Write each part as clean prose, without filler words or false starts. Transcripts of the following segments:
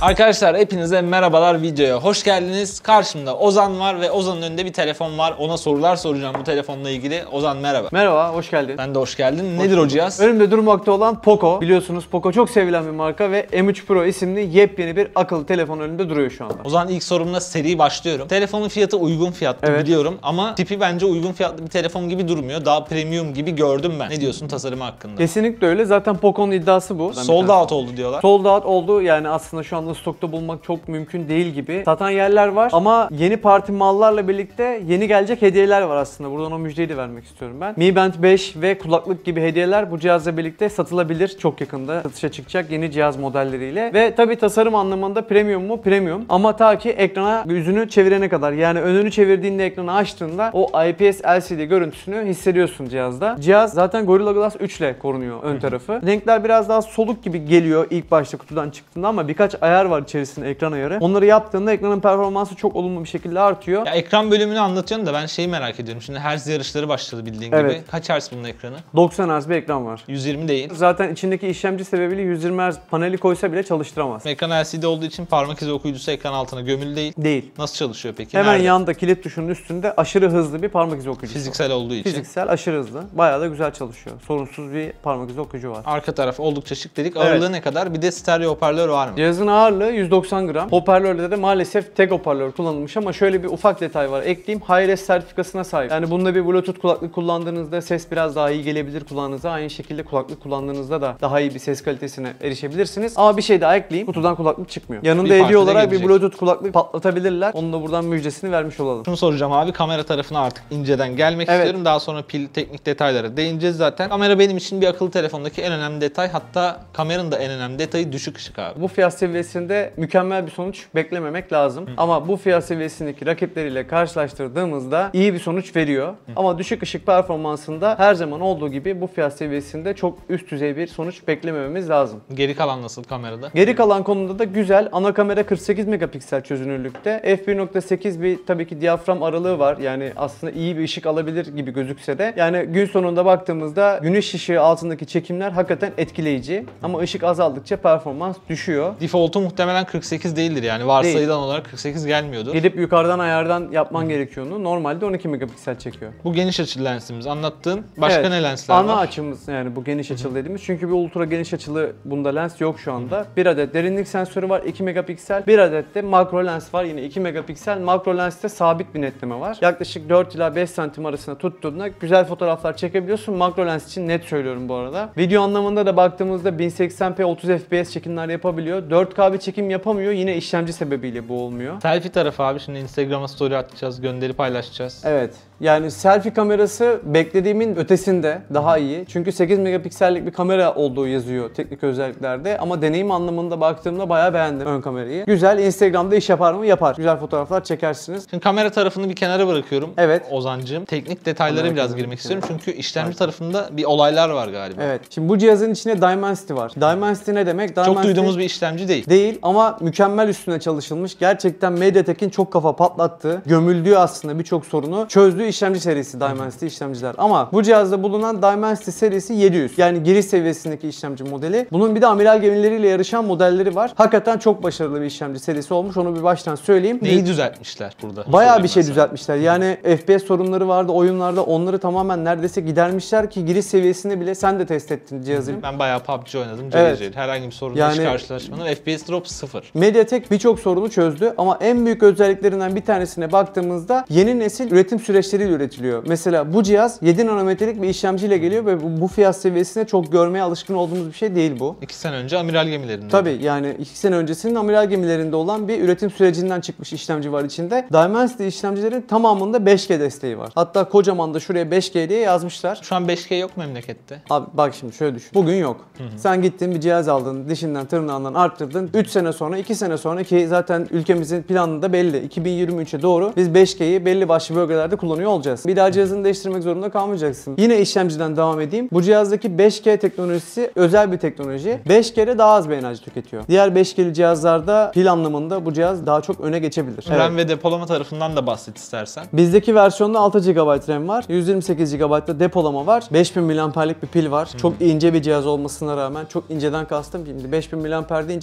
Arkadaşlar hepinize merhabalar, videoya hoş geldiniz. Karşımda Ozan var ve Ozan'ın önünde bir telefon var. Ona sorular soracağım bu telefonla ilgili. Ozan merhaba. Merhaba, hoş geldin. Ben de hoş geldin. Nedir o cihaz? Önümde durmakta olan Poco. Biliyorsunuz Poco çok sevilen bir marka ve M3 Pro isimli yepyeni bir akıllı telefon önümde duruyor şu anda. O zaman ilk sorumla seri başlıyorum. Telefonun fiyatı uygun fiyatlı biliyorum ama tipi bence uygun fiyatlı bir telefon gibi durmuyor. Daha premium gibi gördüm ben. Ne diyorsun tasarımı hakkında? Kesinlikle öyle. Zaten Poco'nun iddiası bu. Sold out oldu diyorlar. Sold out oldu. Yani aslında şu anda stokta bulmak çok mümkün değil gibi. Satan yerler var ama yeni parti mallarla birlikte yeni gelecek hediyeler var aslında. Buradan o müjdeyi de vermek istiyorum ben. Mi Band 5 ve kulaklık gibi hediyeler bu cihazla birlikte satılabilir. Çok yakında satışa çıkacak yeni cihaz modelleriyle. Ve tabii tasarım anlamında premium mu? Premium. Ama ta ki ekrana yüzünü çevirene kadar. Yani önünü çevirdiğinde ekranı açtığında o IPS LCD görüntüsünü hissediyorsun cihazda. Cihaz zaten Gorilla Glass 3 ile korunuyor ön tarafı. Renkler biraz daha soluk gibi geliyor ilk başta kutudan çıktığında ama birkaç ayar var içerisinde, ekran ayarı. Onları yaptığında ekranın performansı çok olumlu bir şekilde artıyor. Ya ekran bölümünü anlatıyorsun da ben şeyi merak ediyorum. Şimdi Hertz yarışları başladı bildiğin gibi. Kaç Hertz bunun ekranı? 90 Hz bir ekran var. 120 değil. Zaten içindeki işlemci sebebiyle 120 Hz paneli koysa bile çalıştıramaz. Ekran LCD olduğu için parmak izi okuyucusu ekran altına gömülü değil. Değil. Nasıl çalışıyor peki? Hemen Nerede? yanda kilit tuşunun üstünde aşırı hızlı bir parmak izi okuyucusu Fiziksel olduğu için. Fiziksel, aşırı hızlı. Bayağı da güzel çalışıyor. Sorunsuz bir parmak izi okuyucu var. Arka taraf oldukça şık dedik. Ağırlığı ne kadar? Bir de stereo hoparlör var mı? Cihazın ağırlığı 190 gram. Hoparlörde de maalesef tek hoparlör kullanılmış ama şöyle bir ufak detay var. Ekleyeyim, Hi-Res sertifikasına sahip. Yani bunda bir Bluetooth kulaklık kullandığınızda ses biraz daha iyi gelebilir kulağınıza. Aynı şekilde kulaklık kullandığınızda da daha iyi bir ses kalitesine erişebilirsiniz. Ama bir şey daha ekleyeyim. Kutudan kulaklık çıkmıyor. Yanında hediye olarak bir Bluetooth kulaklık patlatabilirler. Onun da buradan müjdesini vermiş olalım. Şunu soracağım abi, kamera tarafına artık inceden gelmek istiyorum. Daha sonra pil, teknik detaylara değineceğiz zaten. Kamera benim için bir akıllı telefondaki en önemli detay. Hatta kameranın da en önemli detayı düşük ışık abi. Bu fiyat seviyesinde mükemmel bir sonuç beklememek lazım. Ama bu fiyat seviyesindeki rakipleriyle karşılaştırdığımızda iyi bir sonuç veriyor. Ama düşük ışık performansında her zaman olduğu gibi bu fiyat seviyesinde çok üst düzey bir sonuç beklemememiz lazım. Geri kalan nasıl kamerada? Geri kalan konuda da güzel. Ana kamera 48 megapiksel çözünürlükte. F1.8 bir tabii ki diyafram aralığı var. Yani aslında iyi bir ışık alabilir gibi gözükse de. Yani gün sonunda baktığımızda güneş ışığı altındaki çekimler hakikaten etkileyici. Ama ışık azaldıkça performans düşüyor. Default'u muhtemelen 48 değildir yani. Varsayılan olarak 48 gelmiyordur. Gidip yukarıdan ayardan yapman gerekiyor onu. Normalde 12 megapiksel çekiyor. Bu geniş açılı lensimiz. Anlattığın başka ne lensler var? Ana açımız yani bu geniş açılı dediğimiz. Çünkü bir ultra geniş açılı bunda lens yok şu anda. Bir adet derinlik sensörü var 2 megapiksel. Bir adet de makro lens var yine 2 megapiksel. Makro lenste sabit bir netleme var. Yaklaşık 4 ila 5 santim arasında tuttuğunda güzel fotoğraflar çekebiliyorsun. Makro lens için net söylüyorum bu arada. Video anlamında da baktığımızda 1080p 30 fps çekimler yapabiliyor. 4K bir çekim yapamıyor. Yine işlemci sebebiyle bu olmuyor. Selfie tarafı abi, şimdi Instagram'a story atacağız, gönderi paylaşacağız. Evet. Yani selfie kamerası beklediğimin ötesinde daha iyi. Çünkü 8 megapiksellik bir kamera olduğu yazıyor teknik özelliklerde. Ama deneyim anlamında baktığımda bayağı beğendim ön kamerayı. Güzel. Instagram'da iş yapar mı? Yapar. Güzel fotoğraflar çekersiniz. Şimdi kamera tarafını bir kenara bırakıyorum. Evet. Ozancığım. Teknik detaylara biraz girmek istiyorum. Çünkü işlemci tarafında bir olaylar var galiba. Evet. Şimdi bu cihazın içinde Dimensity var. Dimensity ne demek? Çok duyduğumuz bir işlemci değil. Değil ama mükemmel üstüne çalışılmış. Gerçekten MediaTek'in çok kafa patlattığı, gömüldüğü aslında birçok sorunu çözdüğü işlemci serisi Dimensity işlemciler. Ama bu cihazda bulunan Dimensity serisi 700. Yani giriş seviyesindeki işlemci modeli. Bunun bir de amiral gemileriyle yarışan modelleri var. Hakikaten çok başarılı bir işlemci serisi olmuş. Onu bir baştan söyleyeyim. Neyi düzeltmişler burada? Bayağı bir şey düzeltmişler. Yani FPS sorunları vardı oyunlarda. Onları tamamen neredeyse gidermişler ki giriş seviyesinde bile sen de test ettin cihazı. Ben bayağı PUBG oynadım. Evet. Herhangi bir sorunla hiç karşılaşmadım. FPS drop 0. MediaTek birçok sorunu çözdü ama en büyük özelliklerinden bir tanesine baktığımızda yeni nesil üretim süreçleriyle üretiliyor. Mesela bu cihaz 7 nanometrelik bir işlemciyle geliyor ve bu fiyat seviyesinde çok görmeye alışkın olduğumuz bir şey değil bu. 2 sene önce amiral gemilerinde. Tabii yani 2 sene öncesinin amiral gemilerinde olan bir üretim sürecinden çıkmış işlemci var içinde. Dimensity işlemcilerin tamamında 5G desteği var. Hatta kocaman da şuraya 5G diye yazmışlar. Şu an 5G yok memlekette. Abi bak şimdi şöyle düşün. Bugün yok. Sen gittin bir cihaz aldın, dişinden tırnağından arttırdın. 3 sene sonra, 2 sene sonra ki zaten ülkemizin planında belli. 2023'e doğru biz 5G'yi belli başlı bölgelerde kullanıyor olacağız. Bir daha cihazını değiştirmek zorunda kalmayacaksın. Yine işlemciden devam edeyim. Bu cihazdaki 5G teknolojisi özel bir teknoloji. 5G'de daha az bir enerji tüketiyor. Diğer 5G'li cihazlarda pil anlamında bu cihaz daha çok öne geçebilir. RAM ve depolama tarafından da bahset istersen. Bizdeki versiyonda 6 GB RAM var. 128 GB da depolama var. 5000 mAh'lik bir pil var. Çok ince bir cihaz olmasına rağmen, çok inceden kastım şimdi 5000 mAh deyince kalın bir şey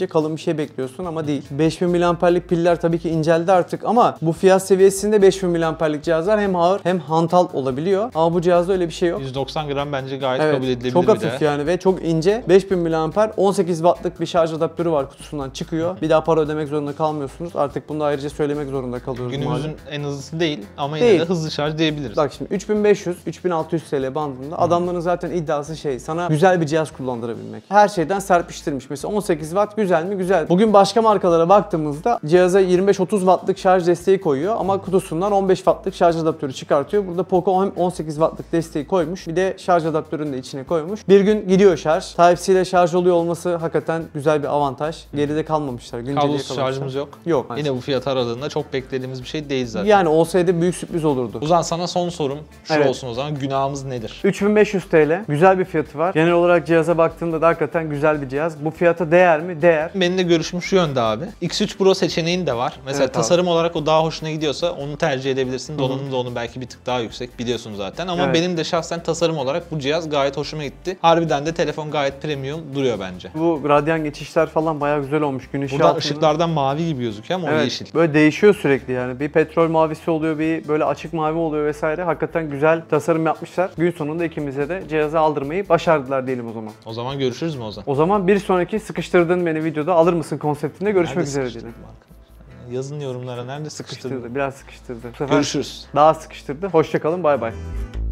şey bekliyorsun ama değil. 5000 mAh'lik piller tabii ki inceldi artık ama bu fiyat seviyesinde 5000 mAh'lik cihazlar hem ağır hem hantal olabiliyor. Ama bu cihazda öyle bir şey yok. 190 gram bence gayet Evet, kabul edilebilir çok bir de. hafif yani ve çok ince. 5000 mAh 18 wattlık bir şarj adaptörü var, kutusundan çıkıyor. Bir daha para ödemek zorunda kalmıyorsunuz. Artık bunu da ayrıca söylemek zorunda kalıyoruz. Günümüzün malum. en hızlısı değil ama yine Değil. de hızlı şarj diyebiliriz. Bak şimdi 3500-3600 TL bandında adamların zaten iddiası şey, sana güzel bir cihaz kullandırabilmek. Her şeyden serpiştirmiş. Mesela 18 watt güzel mi? Güzel. Bugün başka markalara baktığımızda cihaza 25-30 wattlık şarj desteği koyuyor ama kutusundan 15 wattlık şarj adaptörü çıkartıyor. Burada Poco hem 18 wattlık desteği koymuş, bir de şarj adaptörünü de içine koymuş. Bir gün gidiyor şarj. Type-C ile şarj oluyor olması hakikaten güzel bir avantaj. Geride kalmamışlar. Günceliğe Kablosuz kalmışlar. şarjımız yok. Yok. Yine bu fiyat aralığında çok beklediğimiz bir şey değil zaten. Yani olsaydı büyük sürpriz olurdu. Ozan sana son sorum şu Evet. olsun o zaman. Günahımız nedir? 3500 TL. Güzel bir fiyatı var. Genel olarak cihaza baktığımda da hakikaten güzel bir cihaz. Bu fiyata değer mi? Değer. Benim de görüşüm şu yönde abi. X3 Pro seçeneğin de var. Mesela Evet abi. tasarım olarak o daha hoşuna gidiyorsa onu tercih edebilirsin. Donanım da onun belki bir tık daha yüksek biliyorsun zaten. Ama Evet. benim de şahsen tasarım olarak bu cihaz gayet hoşuma gitti. Harbiden de telefon gayet premium duruyor bence. Bu radyan geçişler falan bayağı güzel olmuş. Gün ışığı Buradan altında. ışıklardan mavi gibi gözüküyor ama o Evet, yeşil. böyle değişiyor sürekli yani. Bir petrol mavisi oluyor, bir böyle açık mavi oluyor vesaire. Hakikaten güzel tasarım yapmışlar. Gün sonunda ikimize de cihazı aldırmayı başardılar diyelim o zaman. O zaman görüşürüz mü Ozan? O zaman bir sonraki sıkıştırdın beni videoda alır mısın konseptinde görüşmek Nerede üzere sıkıştırdım diyelim. arkadaşlar? Yazın yorumlara nerede sıkıştırdım? Sıkıştırdı, biraz sıkıştırdı. Bu sefer Görüşürüz. daha sıkıştırdı. Hoşça kalın, bay bay.